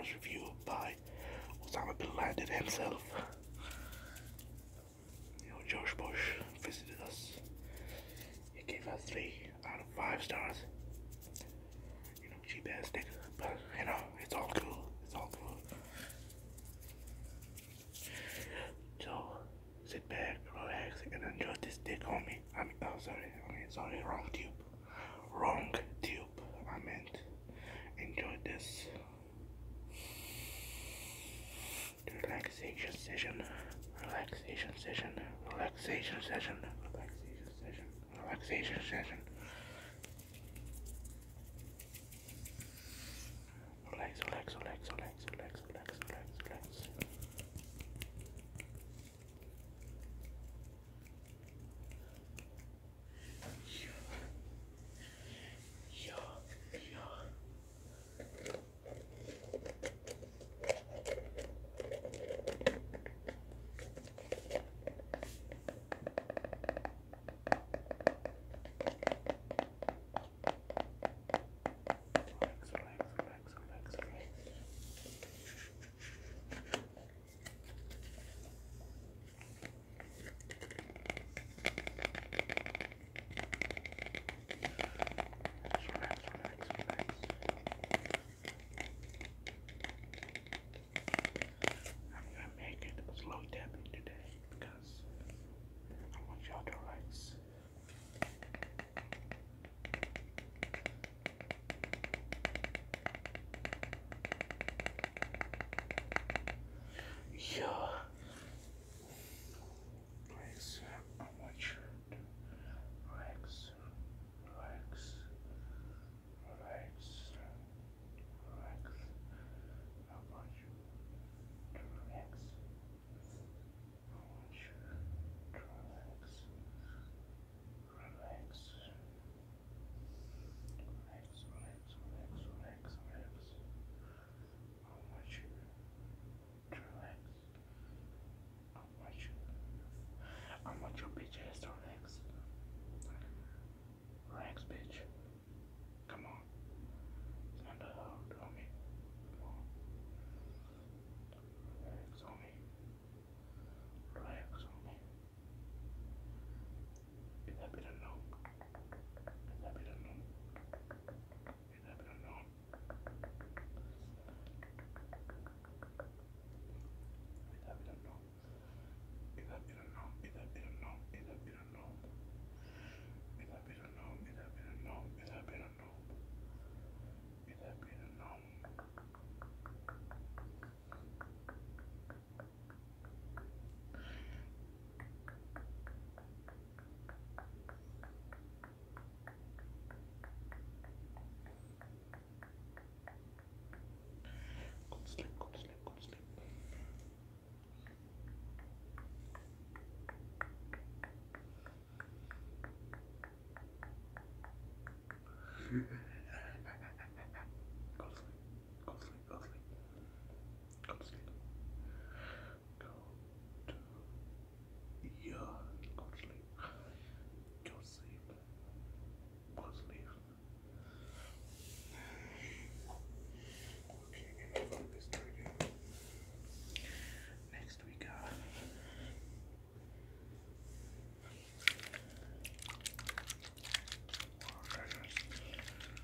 review by Osama bin Laden himself. George Bush visited us. He gave us 3 out of 5 stars. Cheap ass nigga, but it's all cool. It's all cool. So sit back, relax, and enjoy this dick, homie. Sorry, wrong tube. Wrong tube. I meant enjoy this relaxation session. Relaxation session. Relaxation session. Relaxation session. Relaxation session. Relax, relax, relax, relax, relax, relax, relax, relax. Yeah. Relax. I want you to relax. Relax. Relax. Relax. I want you to relax. I want you to relax. Relax. Relax, relax, relax, relax, relax. I want you to relax. I want your bitch ass to relax. Relax, bitch. Come on. Stand up, homie. Come on. Relax, homie. Relax, homie. Is that better no? Is that better no? Is that better no? Is that better no? Is that better no? Is that better no? Is that better no? Is that better no? Is that better no? Is that better no? Is that better no? Go to sleep, go to sleep, go to sleep. Go to sleep, go to sleep, go to sleep. Go to sleep. Go to go to sleep. Go to sleep. Go to sleep. Okay, enough of this drinking. Next we got water treasures.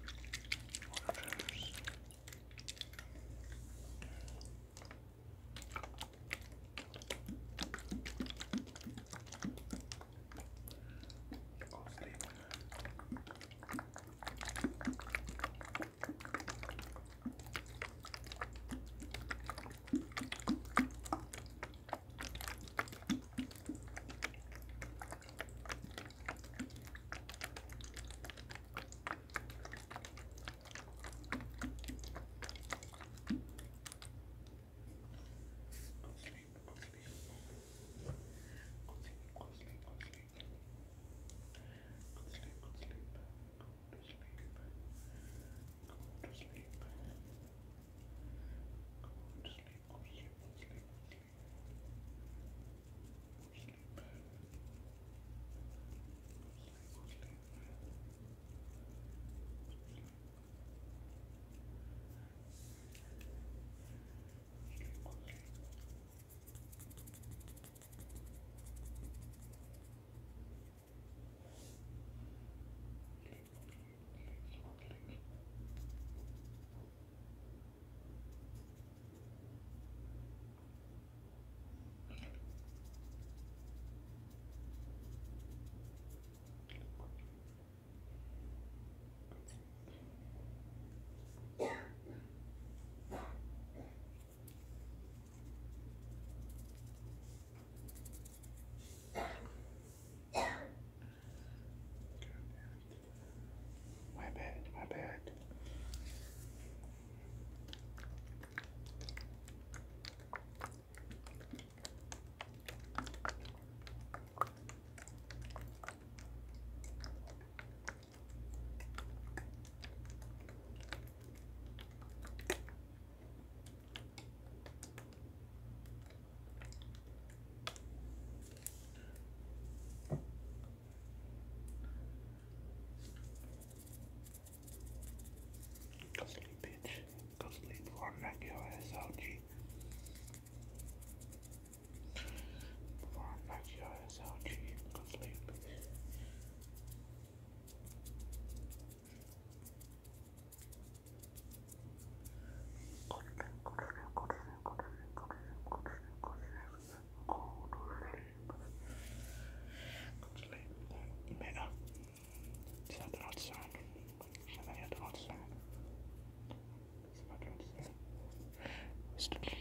Still.